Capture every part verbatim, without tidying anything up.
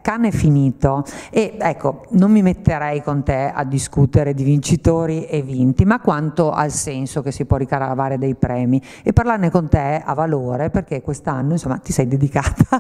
Cannes è finito e ecco, non mi metterei con te a discutere di vincitori e vinti, ma quanto al senso che si può ricavare dei premi e parlarne con te a valore, perché quest'anno insomma ti sei dedicata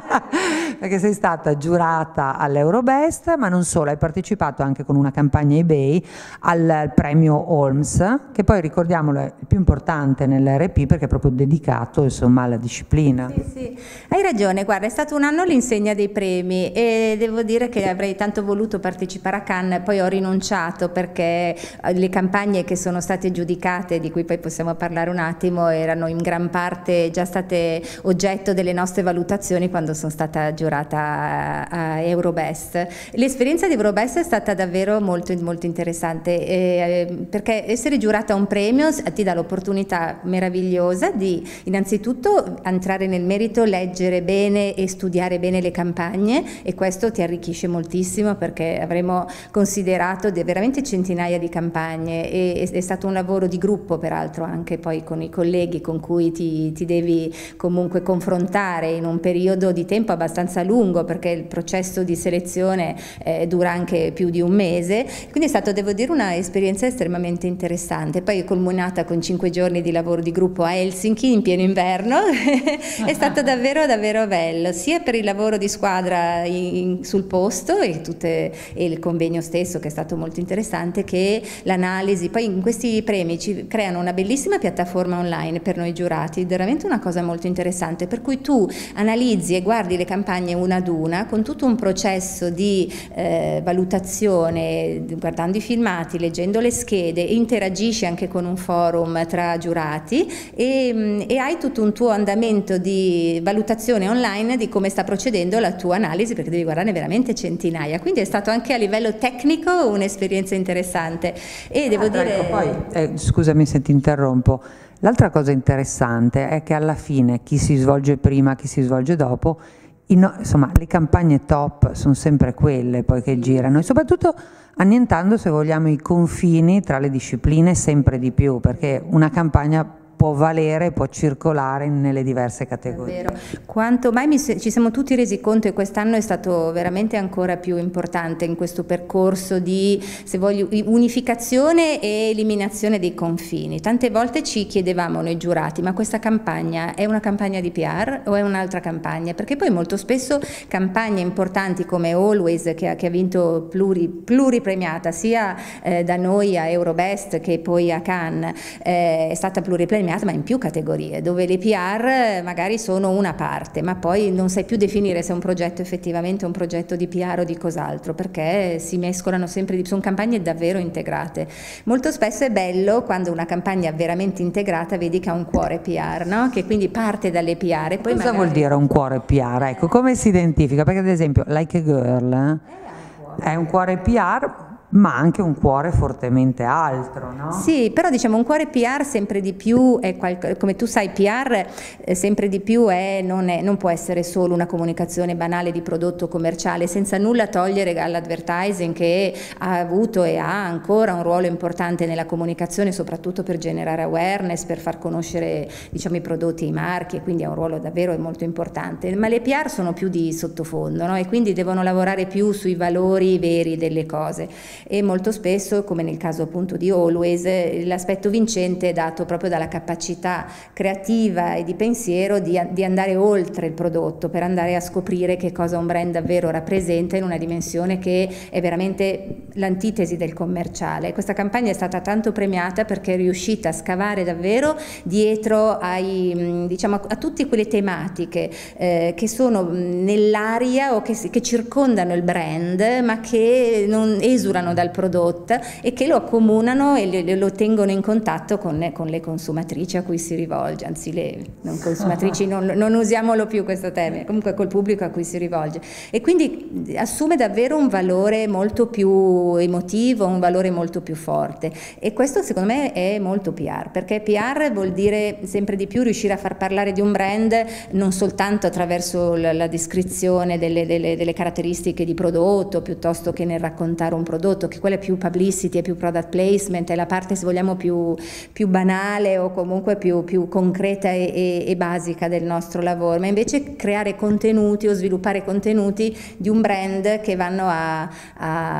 perché sei stata giurata all'Eurobest, ma non solo, hai partecipato anche con una campagna eBay al, al premio Holmes, che poi ricordiamolo è il più importante nell'R P perché è proprio dedicato insomma alla disciplina. Sì, sì, hai ragione, guarda, è stato un anno l'insegna dei premi e devo dire che avrei tanto voluto partecipare a Cannes, poi ho rinunciato perché le campagne che sono state giudicate, di cui poi possiamo parlare un attimo, erano in gran parte già state oggetto delle nostre valutazioni quando sono stata giurata a, a Eurobest. L'esperienza di Eurobest è stata davvero molto, molto interessante eh, perché essere giurata a un premio ti dà l'opportunità meravigliosa di innanzitutto entrare nel merito, leggere bene e studiare bene le campagne, e questo ti arricchisce moltissimo perché avremo considerato veramente centinaia di campagne e è stato un lavoro di gruppo, peraltro anche poi con i colleghi con cui ti, ti devi comunque confrontare in un periodo di tempo abbastanza lungo, perché il processo di selezione eh, dura anche più di un mese, quindi è stato, devo dire, una esperienza estremamente interessante. Poi è culminata con cinque giorni di lavoro di gruppo a Helsinki in pieno inverno è stato davvero davvero bello, sia per il lavoro di squadra in, sul posto e, tutte, e il convegno stesso, che è stato molto interessante, che l'analisi. Poi in questi premi ci creano una bellissima piattaforma online per noi giurati, veramente una cosa molto interessante, per cui tu analizzi e guardi le campagne una ad una con tutto un processo di eh, valutazione, guardando i filmati, leggendo le schede, interagisci anche con un forum tra giurati e, e hai tutto un tuo andamento di valutazione online di come sta procedendo la tua analisi, perché devi guardarne veramente centinaia, quindi è stato anche a livello tecnico un'esperienza interessante. E devo ah, dire ecco, poi, eh, scusami se ti interrompo, l'altra cosa interessante è che alla fine chi si svolge prima, chi si svolge dopo, in, insomma le campagne top sono sempre quelle poi che girano, e soprattutto annientando, se vogliamo, i confini tra le discipline sempre di più, perché una campagna può valere, può circolare nelle diverse categorie. Vero. Quanto mai mi ci siamo tutti resi conto, e quest'anno è stato veramente ancora più importante in questo percorso di, se voglio, unificazione e eliminazione dei confini. Tante volte ci chiedevamo noi giurati, ma questa campagna è una campagna di P R o è un'altra campagna? Perché poi molto spesso campagne importanti come Always, che ha, che ha vinto pluri, pluripremiata sia eh, da noi a Eurobest che poi a Cannes, eh, è stata pluripremiata ma in più categorie, dove le P R magari sono una parte, ma poi non sai più definire se un progetto effettivamente è un progetto di P R o di cos'altro, perché si mescolano sempre di più, sono campagne davvero integrate. Molto spesso è bello quando una campagna veramente integrata vedi che ha un cuore P R, no? Che quindi parte dalle P R e poi cosa magari... vuol dire un cuore P R? Ecco, come si identifica? Perché ad esempio Like a Girl eh, è un cuore P R, ma anche un cuore fortemente altro, no? Sì, però diciamo un cuore P R sempre di più è, come tu sai, P R eh, sempre di più è non, è, non può essere solo una comunicazione banale di prodotto commerciale, senza nulla togliere all'advertising, che ha avuto e ha ancora un ruolo importante nella comunicazione, soprattutto per generare awareness, per far conoscere, diciamo, i prodotti e i marchi, e quindi ha un ruolo davvero molto importante. Ma le P R sono più di sottofondo, no? E quindi devono lavorare più sui valori veri delle cose. E molto spesso, come nel caso appunto di Always, l'aspetto vincente è dato proprio dalla capacità creativa e di pensiero di, di andare oltre il prodotto, per andare a scoprire che cosa un brand davvero rappresenta in una dimensione che è veramente l'antitesi del commerciale. Questa campagna è stata tanto premiata perché è riuscita a scavare davvero dietro ai, diciamo, a tutte quelle tematiche eh, che sono nell'aria o che, che circondano il brand, ma che non esulano dal prodotto e che lo accomunano e lo tengono in contatto con, con le consumatrici a cui si rivolge, anzi le non consumatrici, non, non usiamolo più questo termine, comunque col pubblico a cui si rivolge, e quindi assume davvero un valore molto più emotivo, un valore molto più forte, e questo secondo me è molto P R, perché P R vuol dire sempre di più riuscire a far parlare di un brand non soltanto attraverso la, la descrizione delle, delle, delle caratteristiche di prodotto, piuttosto che nel raccontare un prodotto, prodotto, che quella è più publicity, è più product placement, è la parte, se vogliamo, più, più banale o comunque più, più concreta e, e, e basica del nostro lavoro, ma invece creare contenuti o sviluppare contenuti di un brand che vanno a, a,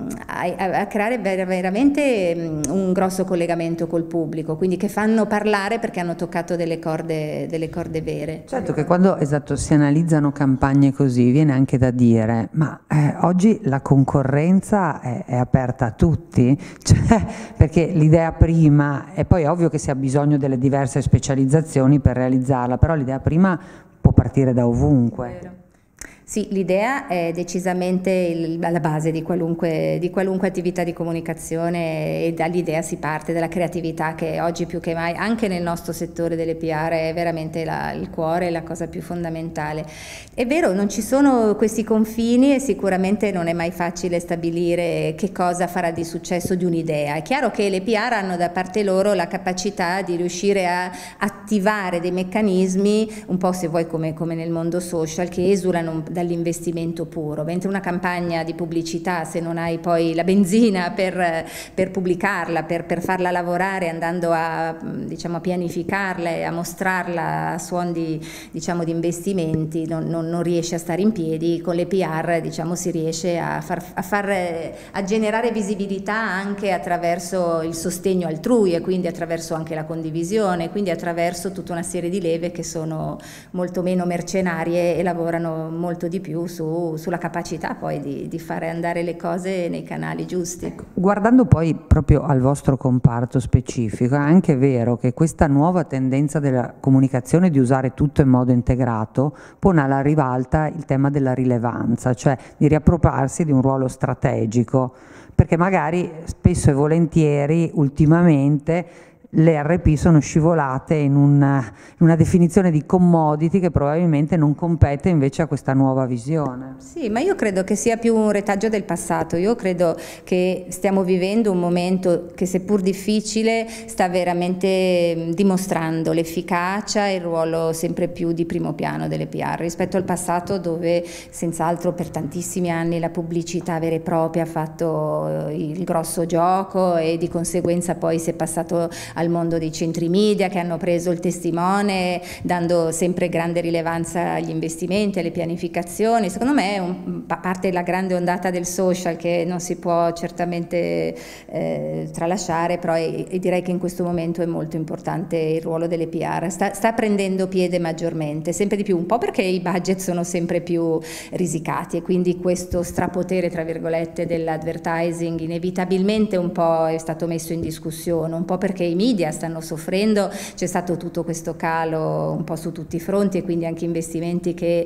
a, a creare ver veramente un grosso collegamento col pubblico, quindi che fanno parlare perché hanno toccato delle corde, delle corde vere. Certo che quando esatto, si analizzano campagne così viene anche da dire ma eh, oggi la concorrenza è, è aperta a tutti, cioè, perché l'idea prima, e poi è ovvio che si ha bisogno delle diverse specializzazioni per realizzarla, però l'idea prima può partire da ovunque. Vero. Sì, l'idea è decisamente il, alla base di qualunque, di qualunque attività di comunicazione, e dall'idea si parte, dalla creatività, che oggi più che mai anche nel nostro settore delle P R è veramente la, il cuore, la cosa più fondamentale. È vero, non ci sono questi confini e sicuramente non è mai facile stabilire che cosa farà di successo di un'idea. È chiaro che le P R hanno da parte loro la capacità di riuscire a attivare dei meccanismi, un po' se vuoi come, come nel mondo social, che esulano dall'investimento puro, mentre una campagna di pubblicità, se non hai poi la benzina per, per pubblicarla, per, per farla lavorare, andando a, diciamo, a pianificarla e a mostrarla a suon di, diciamo, di investimenti, non, non, non riesce a stare in piedi. Con le P R, diciamo, si riesce a, far, a, far, a generare visibilità anche attraverso il sostegno altrui e quindi attraverso anche la condivisione, quindi attraverso tutta una serie di leve che sono molto meno mercenarie e lavorano molto di più su, sulla capacità poi di, di fare andare le cose nei canali giusti. Guardando poi proprio al vostro comparto specifico, è anche vero che questa nuova tendenza della comunicazione di usare tutto in modo integrato pone alla ribalta il tema della rilevanza, cioè di riappropriarsi di un ruolo strategico, perché magari spesso e volentieri ultimamente le R P sono scivolate in una, in una definizione di commodity che probabilmente non compete invece a questa nuova visione. Sì, ma io credo che sia più un retaggio del passato. Io credo che stiamo vivendo un momento che, seppur difficile, sta veramente dimostrando l'efficacia e il ruolo sempre più di primo piano delle P R rispetto al passato, dove senz'altro per tantissimi anni la pubblicità vera e propria ha fatto il grosso gioco e di conseguenza poi si è passato al mondo dei centri media, che hanno preso il testimone dando sempre grande rilevanza agli investimenti, alle pianificazioni. Secondo me, un, a parte la grande ondata del social che non si può certamente eh, tralasciare, però è, e direi che in questo momento è molto importante il ruolo delle P R, sta, sta prendendo piede maggiormente, sempre di più, un po' perché i budget sono sempre più risicati e quindi questo strapotere tra virgolette dell'advertising inevitabilmente un po' è stato messo in discussione, un po' perché i media stanno soffrendo, c'è stato tutto questo calo un po' su tutti i fronti e quindi anche investimenti che,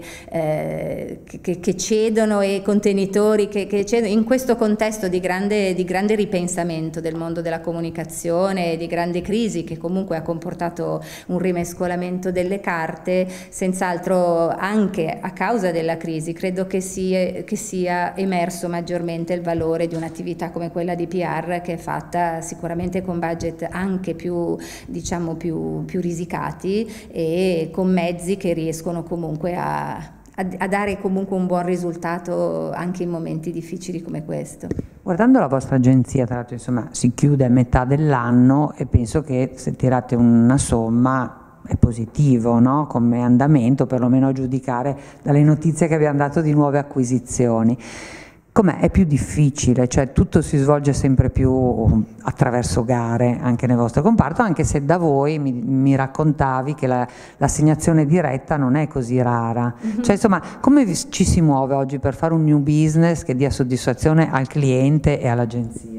eh, che, che cedono e contenitori che, che cedono in questo contesto di grande, di grande ripensamento del mondo della comunicazione e di grande crisi che comunque ha comportato un rimescolamento delle carte. Senz'altro anche a causa della crisi credo che sia, che sia emerso maggiormente il valore di un'attività come quella di P R, che è fatta sicuramente con budget anche più, diciamo, più, più risicati e con mezzi che riescono comunque a, a, a dare comunque un buon risultato anche in momenti difficili come questo. Guardando la vostra agenzia, tra l'altro, insomma, si chiude a metà dell'anno e penso che se tirate una somma è positivo, no? Come andamento, perlomeno a giudicare dalle notizie che abbiamo dato di nuove acquisizioni. Com'è? È più difficile, cioè tutto si svolge sempre più attraverso gare anche nel vostro comparto, anche se da voi mi, mi raccontavi che l'assegnazione diretta non è così rara. Mm-hmm. Cioè insomma, come vi, ci si muove oggi per fare un new business che dia soddisfazione al cliente e all'agenzia?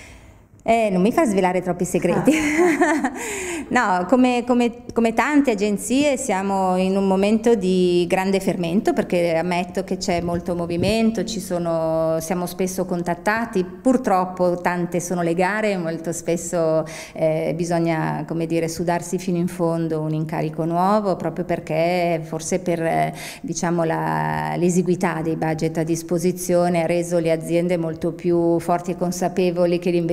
Eh, non mi fa svelare troppi segreti. Ah. No, come, come, come tante agenzie siamo in un momento di grande fermento, perché ammetto che c'è molto movimento, ci sono, siamo spesso contattati, purtroppo tante sono le gare, molto spesso eh, bisogna, come dire, sudarsi fino in fondo un incarico nuovo, proprio perché forse per eh, diciamo l'esiguità dei budget a disposizione ha reso le aziende molto più forti e consapevoli che gli investimenti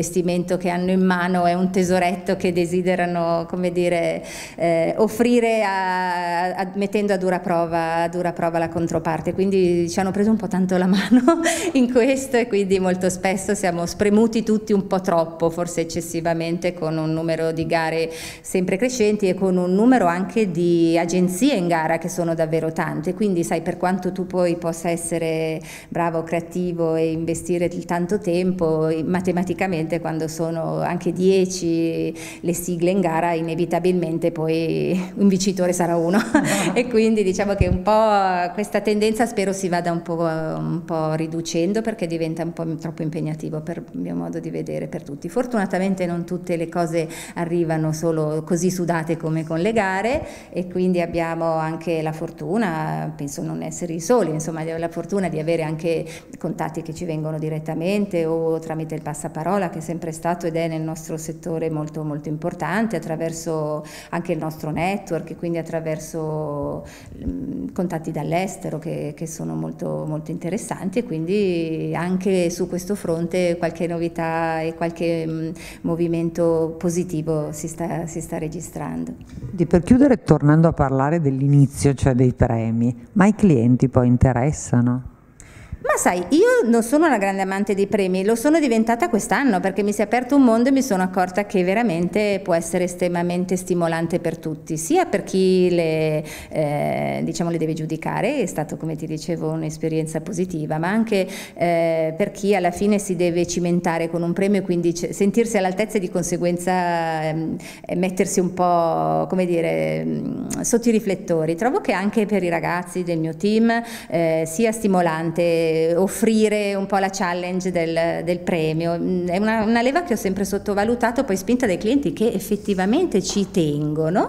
momento che hanno in mano è un tesoretto che desiderano, come dire, eh, offrire a, a, mettendo a dura prova, a dura prova la controparte, quindi ci hanno preso un po' tanto la mano in questo e quindi molto spesso siamo spremuti tutti un po' troppo, forse eccessivamente, con un numero di gare sempre crescenti e con un numero anche di agenzie in gara che sono davvero tante, quindi sai, per quanto tu poi possa essere bravo, creativo e investire il tanto tempo, matematicamente quando sono anche dieci le sigle in gara inevitabilmente poi un vincitore sarà uno e quindi diciamo che un po' questa tendenza spero si vada un po', un po' riducendo, perché diventa un po' troppo impegnativo per il mio modo di vedere per tutti. Fortunatamente non tutte le cose arrivano solo così sudate come con le gare e quindi abbiamo anche la fortuna, penso non essere i soli, insomma la fortuna di avere anche contatti che ci vengono direttamente o tramite il passaparola, che è sempre stato ed è nel nostro settore molto molto importante, attraverso anche il nostro network e quindi attraverso mh, contatti dall'estero che, che sono molto molto interessanti, e quindi anche su questo fronte qualche novità e qualche mh, movimento positivo si sta, si sta registrando. Di per chiudere, tornando a parlare dell'inizio, cioè dei premi, ma i clienti poi interessano? Ma sai, io non sono una grande amante dei premi, lo sono diventata quest'anno perché mi si è aperto un mondo e mi sono accorta che veramente può essere estremamente stimolante per tutti, sia per chi le, eh, diciamo, le deve giudicare, è stato, come ti dicevo, un'esperienza positiva, ma anche eh, per chi alla fine si deve cimentare con un premio e quindi sentirsi all'altezza e di conseguenza eh, mettersi un po', come dire, sotto i riflettori. Trovo che anche per i ragazzi del mio team eh, sia stimolante offrire un po' la challenge del, del premio. È una, una leva che ho sempre sottovalutato, poi spinta dai clienti che effettivamente ci tengono.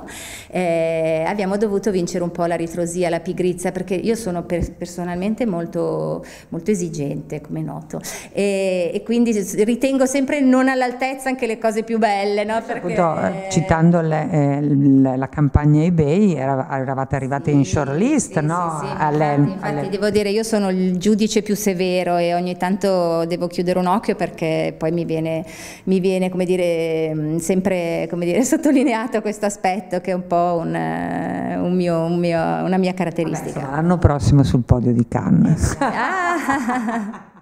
Eh, abbiamo dovuto vincere un po' la ritrosia, la pigrizia, perché io sono per, personalmente molto, molto esigente, come noto, e, e quindi ritengo sempre non all'altezza anche le cose più belle, no? Perché, appunto, eh, citando le, eh, la campagna eBay, era, eravate arrivate sì, in shortlist, sì, no? Sì, sì, alle, infatti, infatti alle... devo dire, io sono il giudice più severo e ogni tanto devo chiudere un occhio perché poi mi viene, mi viene come dire, sempre come dire, sottolineato questo aspetto che è un po' un, un mio, un mio, una mia caratteristica. Vabbè, l'anno prossimo sul podio di Cannes. Ah.